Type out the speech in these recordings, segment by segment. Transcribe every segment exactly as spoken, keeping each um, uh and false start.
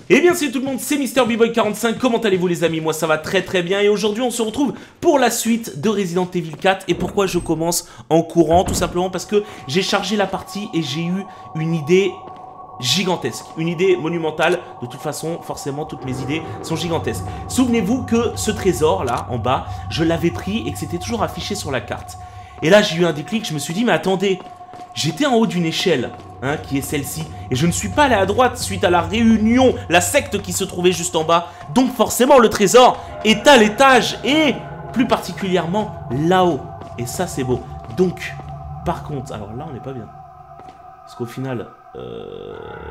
Eh bien salut tout le monde, c'est Mister B Boy quarante-cinq, comment allez-vous les amis? Moi ça va très très bien et aujourd'hui on se retrouve pour la suite de Resident Evil quatre. Et pourquoi je commence en courant? Tout simplement parce que j'ai chargé la partie et j'ai eu une idée gigantesque, une idée monumentale. De toute façon, forcément toutes mes idées sont gigantesques. Souvenez-vous que ce trésor là en bas, je l'avais pris et que c'était toujours affiché sur la carte. Et là j'ai eu un déclic, je me suis dit mais attendez, j'étais en haut d'une échelle, hein, qui est celle-ci, et je ne suis pas allé à droite suite à la réunion, la secte qui se trouvait juste en bas. Donc forcément le trésor est à l'étage, et plus particulièrement là-haut. Et ça c'est beau. Donc, par contre, alors là on n'est pas bien. Parce qu'au final, euh,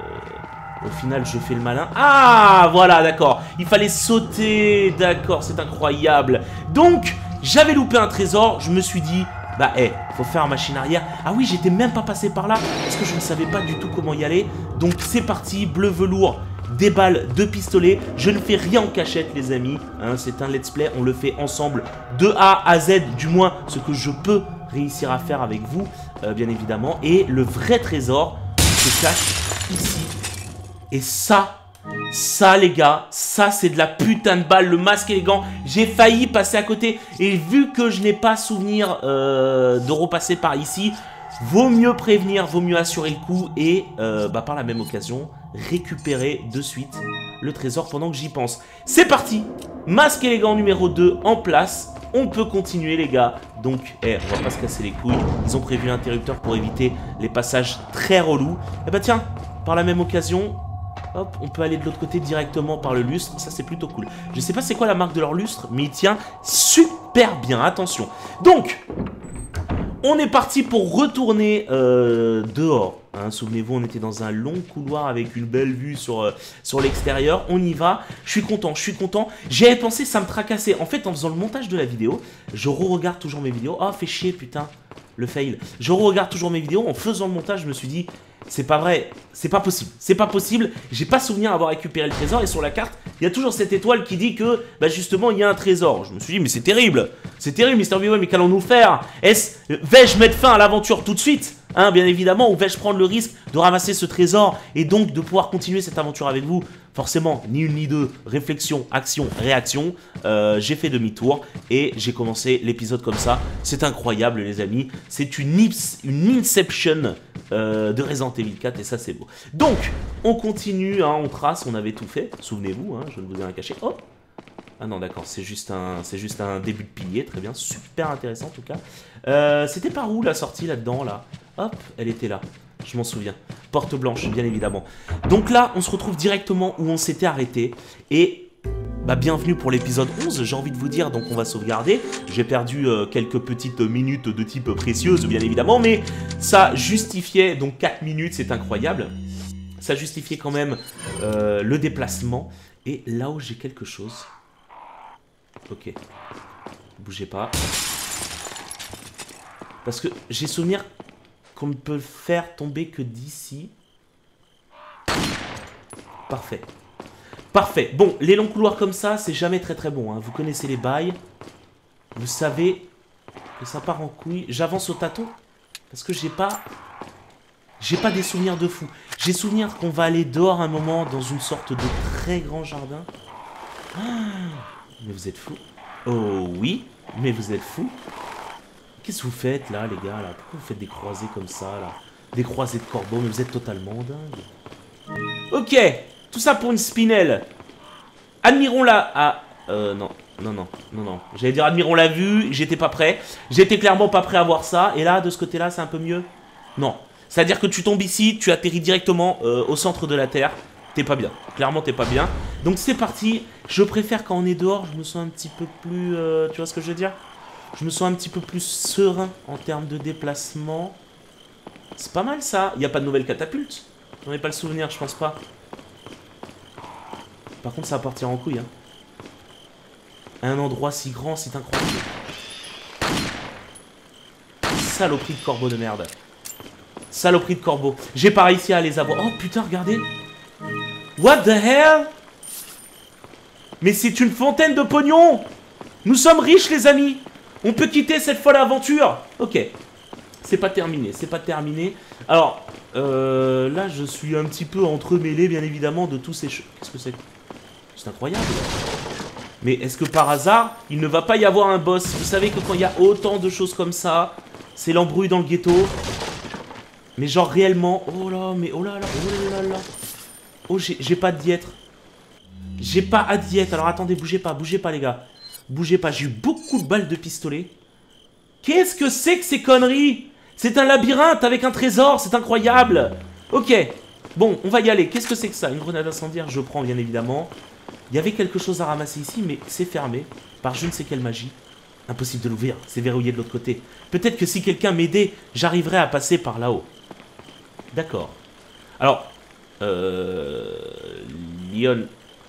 au final je fais le malin. Ah voilà, d'accord, il fallait sauter, d'accord, c'est incroyable. Donc, j'avais loupé un trésor, je me suis dit... Bah, eh, hey, faut faire machine arrière. Ah oui, j'étais même pas passé par là parce que je ne savais pas du tout comment y aller. Donc c'est parti, bleu velours, des balles, deux pistolets. Je ne fais rien en cachette les amis, hein, c'est un let's play, on le fait ensemble de A à Z, du moins ce que je peux réussir à faire avec vous, euh, bien évidemment. Et le vrai trésor se cache ici. Et ça... Ça les gars, ça c'est de la putain de balle, le masque élégant. J'ai failli passer à côté. Et vu que je n'ai pas souvenir euh, de repasser par ici, vaut mieux prévenir, vaut mieux assurer le coup. Et euh, bah, par la même occasion, récupérer de suite le trésor pendant que j'y pense. C'est parti, masque élégant numéro deux en place. On peut continuer les gars. Donc, eh, on va pas se casser les couilles. Ils ont prévu un interrupteur pour éviter les passages très relous. Et bah tiens, par la même occasion... Hop, on peut aller de l'autre côté directement par le lustre, ça c'est plutôt cool. Je sais pas c'est quoi la marque de leur lustre, mais il tient super bien, attention. Donc, on est parti pour retourner euh, dehors. Hein, souvenez-vous, on était dans un long couloir avec une belle vue sur, euh, sur l'extérieur. On y va, je suis content, je suis content. J'avais pensé, ça me tracassait. En fait, en faisant le montage de la vidéo, je re-regarde toujours mes vidéos. Oh, fait chier, putain, le fail. Je re-regarde toujours mes vidéos. En faisant le montage, je me suis dit... C'est pas vrai, c'est pas possible, c'est pas possible, j'ai pas souvenir d'avoir récupéré le trésor et sur la carte, il y a toujours cette étoile qui dit que, bah justement, il y a un trésor. Je me suis dit, mais c'est terrible, c'est terrible, Mister B Boy, mais qu'allons-nous faire? Est-ce, vais-je mettre fin à l'aventure tout de suite? Hein, bien évidemment, ou vais-je prendre le risque de ramasser ce trésor et donc de pouvoir continuer cette aventure avec vous? Forcément, ni une ni deux, réflexion, action, réaction, euh, j'ai fait demi-tour et j'ai commencé l'épisode comme ça. C'est incroyable les amis, c'est une, ips, une inception euh, de Resident Evil quatre et ça c'est beau. Donc, on continue, hein, on trace, on avait tout fait, souvenez-vous, hein, je ne vous ai rien caché. Oh, ah non d'accord, c'est juste, un, c'est juste un début de pilier, très bien, super intéressant en tout cas. Euh, C'était par où la sortie là-dedans là? Hop, elle était là, je m'en souviens. Porte blanche, bien évidemment. Donc là, on se retrouve directement où on s'était arrêté. Et bah, bienvenue pour l'épisode onze, j'ai envie de vous dire. Donc on va sauvegarder. J'ai perdu euh, quelques petites minutes de type précieuse, bien évidemment. Mais ça justifiait, donc quatre minutes, c'est incroyable. Ça justifiait quand même euh, le déplacement. Et là où j'ai quelque chose... Ok. Bougez pas. Parce que j'ai souvenir... qu'on ne peut faire tomber que d'ici. Parfait. Parfait. Bon, les longs couloirs comme ça, c'est jamais très très bon. Hein. Vous connaissez les bails. Vous savez que ça part en couille. J'avance au tâton. Parce que j'ai pas... J'ai pas des souvenirs de fou. J'ai souvenir qu'on va aller dehors un moment dans une sorte de très grand jardin. Ah, mais vous êtes fous. Oh oui, mais vous êtes fous. Qu'est-ce que vous faites là les gars là? Pourquoi vous faites des croisées comme ça là? Des croisées de corbeaux, mais vous êtes totalement dingue. Ok, tout ça pour une spinelle. Admirons la... Ah, euh, non, non, non, non, non. J'allais dire admirons la vue, j'étais pas prêt. J'étais clairement pas prêt à voir ça. Et là, de ce côté-là, c'est un peu mieux? Non. C'est-à-dire que tu tombes ici, tu atterris directement euh, au centre de la Terre. T'es pas bien. Clairement, t'es pas bien. Donc c'est parti. Je préfère quand on est dehors, je me sens un petit peu plus... Euh, tu vois ce que je veux dire? Je me sens un petit peu plus serein en termes de déplacement. C'est pas mal ça. Il n'y a pas de nouvelle catapulte. J'en ai pas le souvenir, je pense pas. Par contre, ça va partir en couille. Hein. Un endroit si grand, c'est incroyable. Saloperie de corbeau de merde. Saloperie de corbeau. J'ai pas réussi à les avoir. Oh putain, regardez. What the hell? Mais c'est une fontaine de pognon. Nous sommes riches, les amis. On peut quitter cette folle aventure. Ok. c'est pas terminé, c'est pas terminé. Alors, euh, là, je suis un petit peu entremêlé, bien évidemment, de tous ces choses. Qu'est-ce que c'est? C'est incroyable. Mais est-ce que par hasard, il ne va pas y avoir un boss? Vous savez que quand il y a autant de choses comme ça, c'est l'embrouille dans le ghetto. Mais genre réellement... Oh là, mais oh là là, oh là là. Oh, j'ai pas de diète. J'ai pas à diète. Alors attendez, bougez pas, bougez pas les gars. Bougez pas, j'ai eu beaucoup de balles de pistolet. Qu'est-ce que c'est que ces conneries? C'est un labyrinthe avec un trésor, c'est incroyable. Ok, bon, on va y aller. Qu'est-ce que c'est que ça? Une grenade incendiaire, je prends bien évidemment. Il y avait quelque chose à ramasser ici, mais c'est fermé par je ne sais quelle magie. Impossible de l'ouvrir, c'est verrouillé de l'autre côté. Peut-être que si quelqu'un m'aidait, j'arriverais à passer par là-haut. D'accord. Alors, euh... Leon...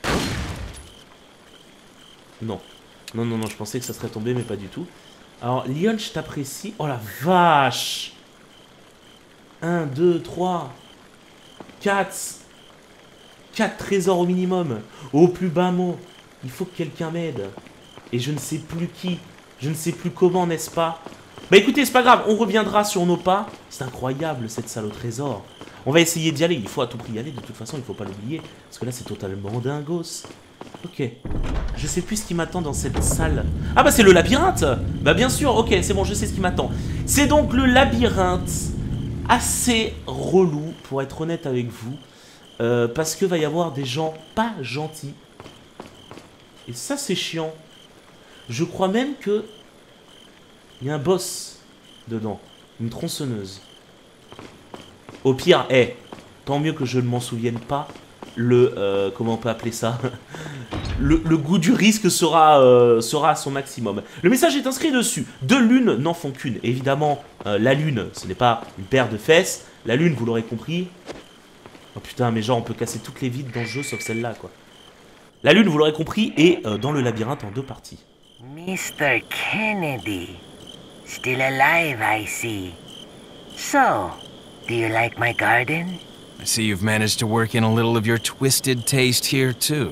Non. Non, non, non, je pensais que ça serait tombé, mais pas du tout. Alors, Leon, je t'apprécie. Oh la vache! un, deux, trois, quatre... quatre trésors au minimum. Au plus bas mot. Il faut que quelqu'un m'aide. Et je ne sais plus qui. Je ne sais plus comment, n'est-ce pas? Bah écoutez, c'est pas grave, on reviendra sur nos pas. C'est incroyable, cette salle au trésor. On va essayer d'y aller. Il faut à tout prix y aller, de toute façon, il faut pas l'oublier. Parce que là, c'est totalement dingos. Ok. Je sais plus ce qui m'attend dans cette salle. Ah bah c'est le labyrinthe. Bah bien sûr, ok, c'est bon, je sais ce qui m'attend. C'est donc le labyrinthe. Assez relou, pour être honnête avec vous. Euh, parce que va y avoir des gens pas gentils. Et ça, c'est chiant. Je crois même que... il y a un boss dedans. Une tronçonneuse. Au pire, eh, hey, tant mieux que je ne m'en souvienne pas. Le... Euh, comment on peut appeler ça? le, le goût du risque sera, euh, sera à son maximum. Le message est inscrit dessus. Deux lunes n'en font qu'une. Évidemment, euh, la lune, ce n'est pas une paire de fesses. La lune, vous l'aurez compris. Oh putain, mais genre, on peut casser toutes les vides dans le jeu, sauf celle-là, quoi. La lune, vous l'aurez compris, est euh, dans le labyrinthe en deux parties. Mister Kennedy. Still alive, I see. So, do you like my garden? I see you've managed to work in a little of your twisted taste here, too.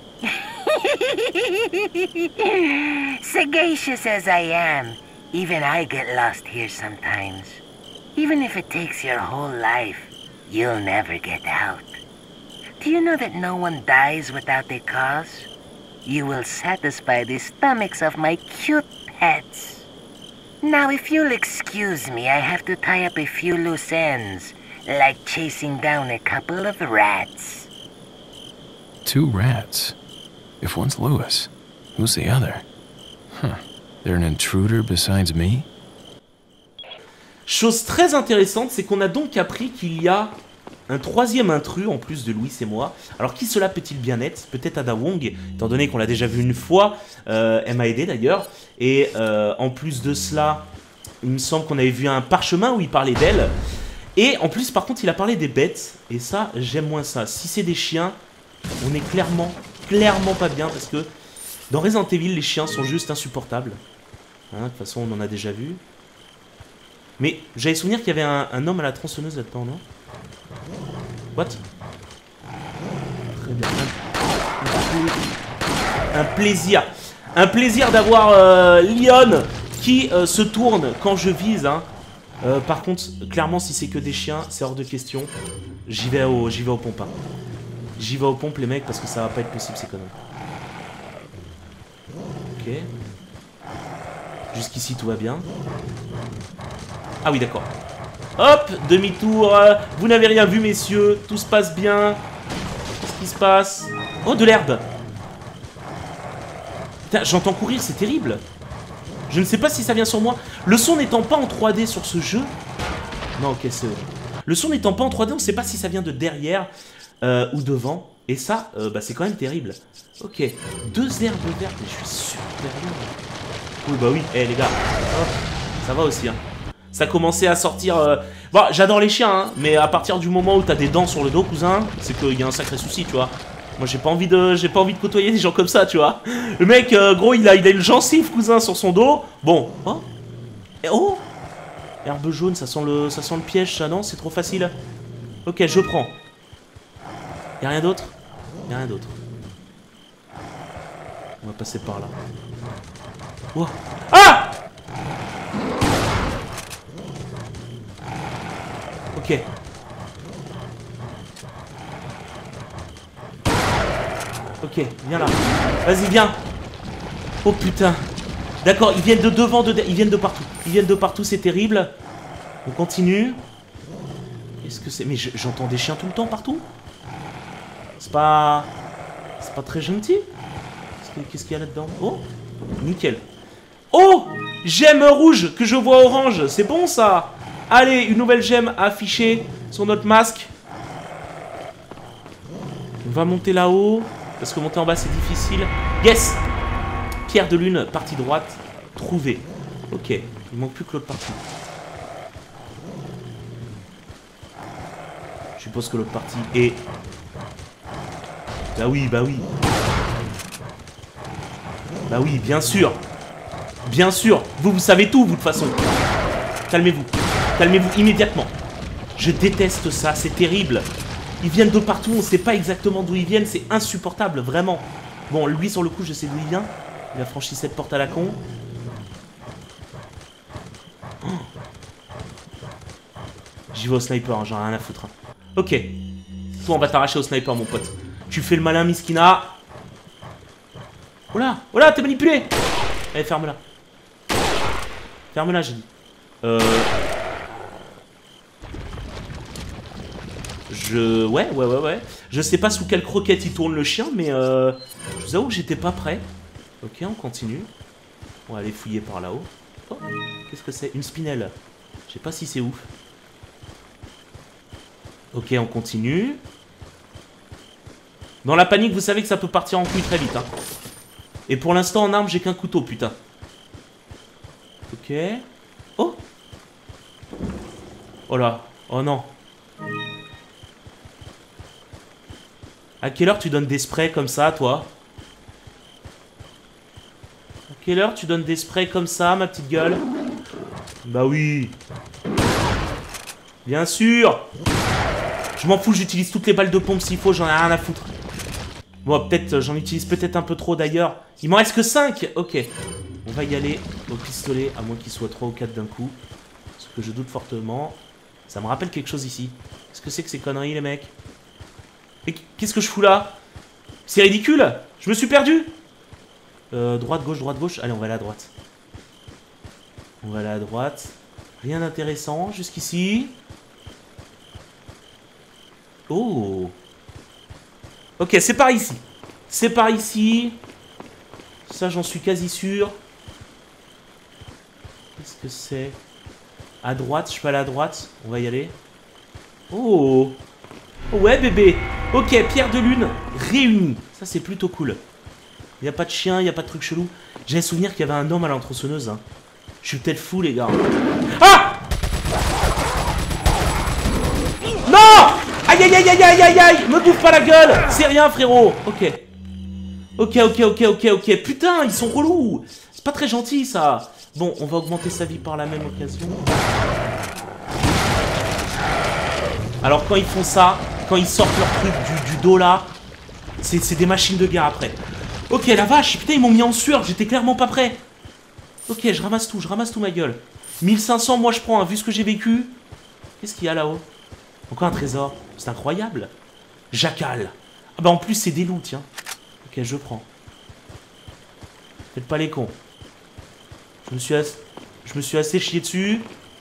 Sagacious as I am, even I get lost here sometimes. Even if it takes your whole life, you'll never get out. Do you know that no one dies without a cause? You will satisfy the stomachs of my cute pets. Now, if you'll excuse me, I have to tie up a few loose ends, like chasing down a couple of rats. Two rats? If one's Lewis, who's the other? Huh. They're an intruder besides me? Chose très intéressante, c'est qu'on a donc appris qu'il y a un troisième intrus en plus de Louis et moi. Alors qui cela peut-il bien être? Peut-être Ada Wong, étant donné qu'on l'a déjà vu une fois. Euh, elle m'a aidé d'ailleurs. Et euh, en plus de cela, il me semble qu'on avait vu un parchemin où il parlait d'elle. Et en plus, par contre, il a parlé des bêtes. Et ça, j'aime moins ça. Si c'est des chiens, on est clairement, clairement pas bien. Parce que dans Resident Evil, les chiens sont juste insupportables. Hein, de toute façon, on en a déjà vu. Mais j'avais souvenir qu'il y avait un, un homme à la tronçonneuse là-dedans, non? What? Très bien. Un, un plaisir. Un plaisir d'avoir euh, Leon qui euh, se tourne quand je vise. Hein. Euh, par contre, clairement, si c'est que des chiens, c'est hors de question. J'y vais au, j'y vais au pompe. Hein. J'y vais aux pompes, les mecs, parce que ça va pas être possible, ces conneries. Ok. Jusqu'ici, tout va bien. Ah oui, d'accord. Hop, demi-tour. Vous n'avez rien vu, messieurs. Tout se passe bien. Qu'est-ce qui se passe? Oh, de l'herbe. Putain, j'entends courir, c'est terrible. Je ne sais pas si ça vient sur moi. Le son n'étant pas en trois D sur ce jeu... Non, ok, c'est... Le son n'étant pas en trois D, on ne sait pas si ça vient de derrière euh, ou devant. Et ça, euh, bah, c'est quand même terrible. Ok, deux herbes vertes. Mais je suis super bien. Oui, bah oui. Eh, hey, les gars. Hop, ça va aussi, hein. Ça commençait à sortir... Euh... Bon, j'adore les chiens, hein, mais à partir du moment où t'as des dents sur le dos, cousin, c'est qu'il y a un sacré souci, tu vois. Moi, j'ai pas envie de j'ai pas envie de côtoyer des gens comme ça, tu vois. Le mec, euh, gros, il a, il a une gencive, cousin, sur son dos. Bon. Oh, et oh, herbe jaune, ça sent le, ça sent le piège, ça, non? C'est trop facile. Ok, je prends. Y'a rien d'autre? Y'a rien d'autre. On va passer par là. Oh. Ah! Ok. Ok, viens là. Vas-y, viens. Oh putain. D'accord, ils viennent de devant, de... ils viennent de partout. Ils viennent de partout, c'est terrible. On continue. Qu'est-ce que c'est? Mais j'entends des chiens tout le temps partout. C'est pas... C'est pas très gentil. Qu'est-ce qu'il y a là-dedans? Oh, nickel. Oh, gemme rouge que je vois orange. C'est bon ça. Allez, une nouvelle gemme affichée sur notre masque. On va monter là-haut. Parce que monter en bas c'est difficile. Yes. Pierre de lune, partie droite. Trouvé. Ok, il manque plus que l'autre partie. Je suppose que l'autre partie est... Bah oui, bah oui. Bah oui, bien sûr. Bien sûr. Vous, vous savez tout, vous, de toute façon. Calmez-vous. Calmez-vous immédiatement. Je déteste ça, c'est terrible. Ils viennent de partout, on ne sait pas exactement d'où ils viennent, c'est insupportable, vraiment. Bon, lui, sur le coup, je sais d'où il vient. Il a franchi cette porte à la con. Oh. J'y vais au sniper, hein, j'en ai rien à foutre. Hein. Ok. Toi, on va t'arracher au sniper, mon pote. Tu fais le malin, Miskina. Oh là, oh là, t'es manipulé. Allez, ferme-la. Ferme-la, j'ai dit. Euh... Je... Ouais, ouais, ouais, ouais. Je sais pas sous quelle croquette il tourne le chien, mais euh... je vous avoue que j'étais pas prêt. Ok, on continue. On va aller fouiller par là-haut. Oh, qu'est-ce que c'est? Une spinelle. Je sais pas si c'est ouf. Ok, on continue. Dans la panique, vous savez que ça peut partir en couille très vite. Hein. Et pour l'instant, en arme, j'ai qu'un couteau, putain. Ok. Oh. Oh là. Oh non. À quelle heure tu donnes des sprays comme ça, toi? À quelle heure tu donnes des sprays comme ça, ma petite gueule? Bah oui. Bien sûr. Je m'en fous, j'utilise toutes les balles de pompe s'il faut, j'en ai rien à foutre. Bon, peut-être, j'en utilise peut-être un peu trop d'ailleurs. Il m'en reste que cinq. Ok. On va y aller au pistolet, à moins qu'il soit trois ou quatre d'un coup. Ce que je doute fortement. Ça me rappelle quelque chose ici. Qu'est-ce que c'est que ces conneries, les mecs? Mais qu'est-ce que je fous là? C'est ridicule. Je me suis perdu. Euh, droite, gauche, droite, gauche. Allez, on va aller à droite. On va aller à droite. Rien d'intéressant jusqu'ici. Oh. Ok, c'est par ici. C'est par ici. Ça, j'en suis quasi sûr. Qu'est-ce que c'est? À droite, je peux aller à droite. On va y aller. Oh. Ouais, bébé. Ok, pierre de lune réunie. Ça, c'est plutôt cool. Il n'y a pas de chien, il n'y a pas de truc chelou. J'ai un souvenir qu'il y avait un homme à l'entreçonneuse. Hein. Je suis peut-être fou, les gars. Ah! Non! Aïe, aïe, aïe, aïe, aïe, aïe, aïe! Me bouffe pas la gueule! C'est rien, frérot. Ok. Ok, ok, ok, ok, ok. Putain, ils sont relous. C'est pas très gentil, ça. Bon, on va augmenter sa vie par la même occasion. Alors, quand ils font ça, quand ils sortent leur truc du, du dos, là, c'est des machines de guerre, après. Ok, la vache, putain, ils m'ont mis en sueur. J'étais clairement pas prêt. Ok, je ramasse tout, je ramasse tout, ma gueule. mille cinq cents, moi, je prends, hein, vu ce que j'ai vécu. Qu'est-ce qu'il y a là-haut? Encore un trésor. C'est incroyable. Jacal. Ah bah, en plus, c'est des loups, tiens. Ok, je prends. Faites pas les cons. Je me suis, as... je me suis assez chié dessus.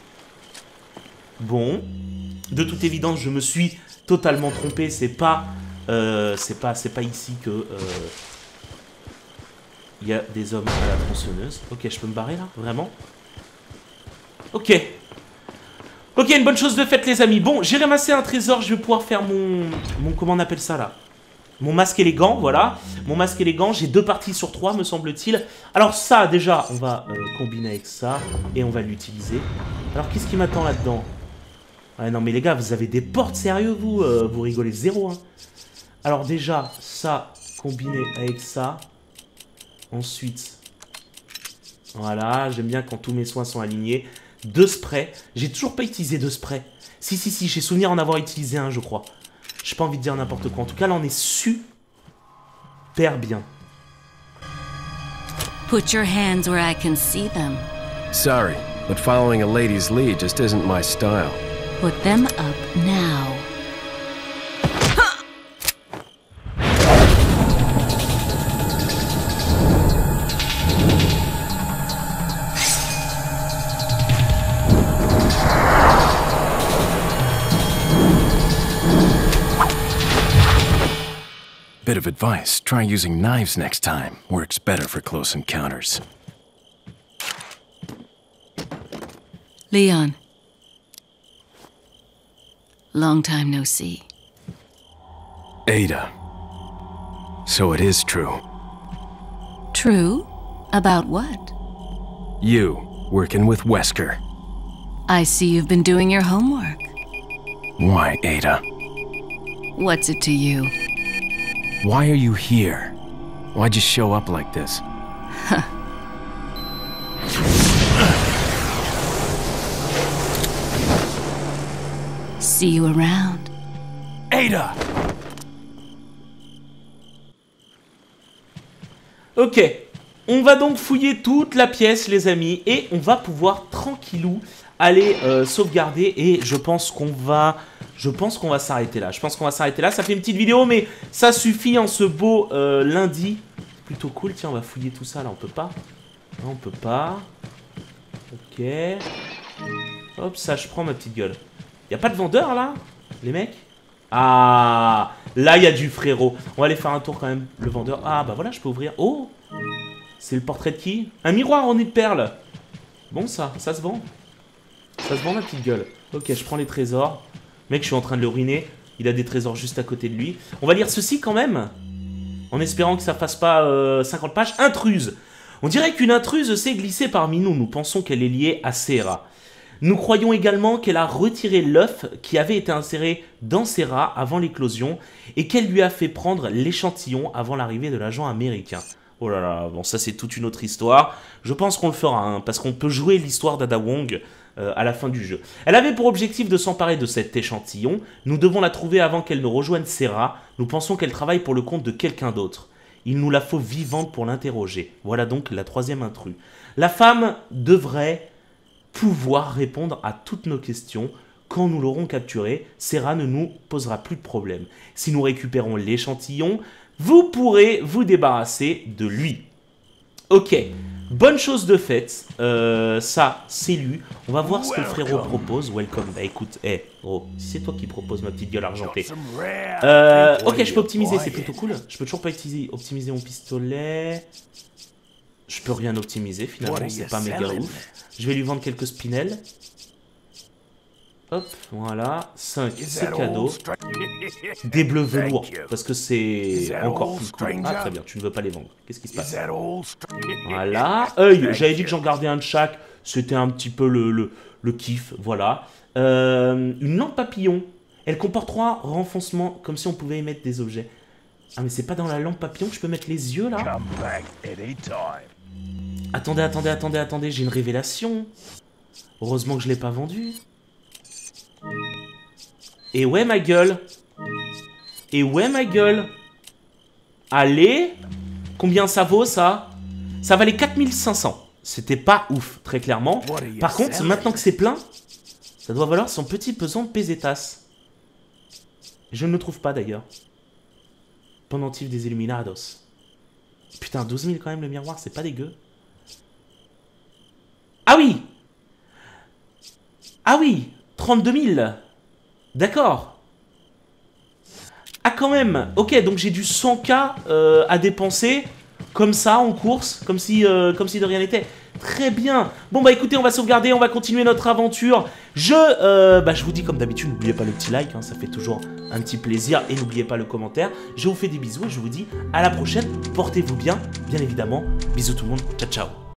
Bon. De toute évidence, je me suis totalement trompé. C'est pas... Euh, c'est pas, c'est pas ici que... Euh... Il y a des hommes à la tronçonneuse. Ok, je peux me barrer là? Vraiment? Ok. Ok, une bonne chose de faite, les amis. Bon, j'ai ramassé un trésor. Je vais pouvoir faire mon... mon comment on appelle ça, là? Mon masque élégant, voilà. Mon masque élégant. J'ai deux parties sur trois, me semble-t-il. Alors ça, déjà, on va euh, combiner avec ça. Et on va l'utiliser. Alors, qu'est-ce qui m'attend là-dedans? Ah non, mais les gars, vous avez des portes, sérieux, vous euh, Vous rigolez zéro, hein. Alors déjà, ça, combiné avec ça. Ensuite, voilà, j'aime bien quand tous mes soins sont alignés. Deux sprays. J'ai toujours pas utilisé deux sprays. Si, si, si, j'ai souvenir d'en avoir utilisé un, je crois. J'ai pas envie de dire n'importe quoi. En tout cas, là, on est super bien. Put your hands where I can see them. Sorry, but following a lady's lead just isn't my style. Put them up now. Bit of advice, try using knives next time. Works better for close encounters. Leon. Long time no see. Ada. So it is true. True? About what? You, working with Wesker. I see you've been doing your homework. Why, Ada? What's it to you? Why are you here? Why'd you show up like this? See you around. Ada! Ok, on va donc fouiller toute la pièce, les amis, et on va pouvoir tranquillou aller euh, sauvegarder. Et je pense qu'on va... Je pense qu'on va s'arrêter là. Je pense qu'on va s'arrêter là. Ça fait une petite vidéo, mais ça suffit en ce beau euh, lundi. Plutôt cool. Tiens, on va fouiller tout ça. Là, on peut pas. Non, on peut pas. Ok. Hop, ça, je prends ma petite gueule. Y a pas de vendeur, là, les mecs? Ah, là, il y a du frérot. On va aller faire un tour, quand même. Le vendeur. Ah, bah voilà, je peux ouvrir. Oh, c'est le portrait de qui? Un miroir orné de perles. Bon, ça. Ça se vend. Ça se vend, ma petite gueule. Ok, je prends les trésors. Mec, je suis en train de le ruiner. Il a des trésors juste à côté de lui. On va lire ceci quand même. En espérant que ça fasse pas euh, cinquante pages. Intruse. On dirait qu'une intruse s'est glissée parmi nous. Nous pensons qu'elle est liée à Sera. Nous croyons également qu'elle a retiré l'œuf qui avait été inséré dans Sera avant l'éclosion et qu'elle lui a fait prendre l'échantillon avant l'arrivée de l'agent américain. Oh là là, bon ça c'est toute une autre histoire. Je pense qu'on le fera, hein, parce qu'on peut jouer l'histoire d'Ada Wong euh, à la fin du jeu. Elle avait pour objectif de s'emparer de cet échantillon. Nous devons la trouver avant qu'elle ne rejoigne Sera. Nous pensons qu'elle travaille pour le compte de quelqu'un d'autre. Il nous la faut vivante pour l'interroger. Voilà donc la troisième intrus. La femme devrait pouvoir répondre à toutes nos questions. Quand nous l'aurons capturée, Sera ne nous posera plus de problème. Si nous récupérons l'échantillon, vous pourrez vous débarrasser de lui. Ok, bonne chose de faite. Euh, ça, c'est lu. On va voir ce que le frérot propose. Welcome. Bah écoute, hé, hey, gros, c'est toi qui propose ma petite gueule argentée. Euh, ok, je peux optimiser, c'est plutôt cool. Je peux toujours pas optimiser, optimiser mon pistolet. Je peux rien optimiser finalement, c'est pas méga ouf. Je vais lui vendre quelques spinels. Hop, voilà. cinq, c'est cadeau. Des bleus velours, parce que c'est encore plus cool. Ah, très bien, tu ne veux pas les vendre. Qu'est-ce qui se passe? Voilà. Œil, j'avais dit que j'en gardais un de chaque. C'était un petit peu le, le, le kiff, voilà. Euh, une lampe papillon. Elle comporte trois renfoncements, comme si on pouvait émettre des objets. Ah, mais c'est pas dans la lampe papillon que je peux mettre les yeux, là? Attendez, attendez, attendez, attendez, j'ai une révélation. Heureusement que je l'ai pas vendu. Et ouais, ma gueule. Et ouais, ma gueule. Allez. Combien ça vaut, ça? Ça valait quatre mille cinq cents. C'était pas ouf, très clairement. Par contre, maintenant que c'est plein, ça doit valoir son petit pesant de pesetas. Je ne le trouve pas, d'ailleurs. Pendentif des Illuminados. Putain, douze mille quand même, le miroir, c'est pas dégueu. Ah oui! Ah oui! trente-deux mille! D'accord. Ah quand même! Ok, donc j'ai du cent K euh, à dépenser, comme ça, en course, comme si, euh, comme si de rien n'était. Très bien. Bon bah écoutez, on va sauvegarder, on va continuer notre aventure. Je, euh, bah, je vous dis comme d'habitude, n'oubliez pas le petit like, hein, ça fait toujours un petit plaisir. Et n'oubliez pas le commentaire. Je vous fais des bisous et je vous dis à la prochaine. Portez-vous bien, bien évidemment. Bisous tout le monde. Ciao, ciao.